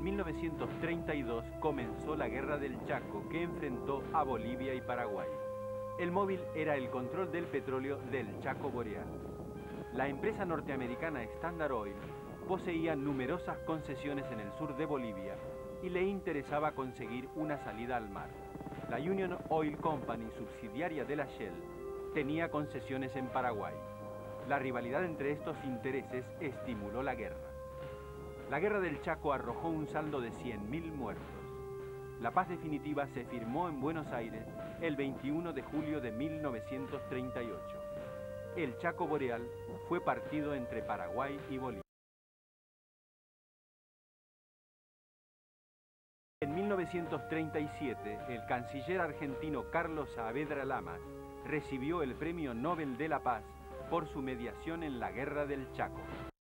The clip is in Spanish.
1932 comenzó la Guerra del Chaco, que enfrentó a Bolivia y Paraguay. El móvil era el control del petróleo del Chaco Boreal. La empresa norteamericana Standard Oil poseía numerosas concesiones en el sur de Bolivia y le interesaba conseguir una salida al mar. La Union Oil Company, subsidiaria de la Shell, tenía concesiones en Paraguay. La rivalidad entre estos intereses estimuló la guerra. La Guerra del Chaco arrojó un saldo de 100.000 muertos. La paz definitiva se firmó en Buenos Aires el 21 de julio de 1938. El Chaco Boreal fue partido entre Paraguay y Bolivia. En 1937, el canciller argentino Carlos Saavedra Lamas recibió el Premio Nobel de la Paz por su mediación en la Guerra del Chaco.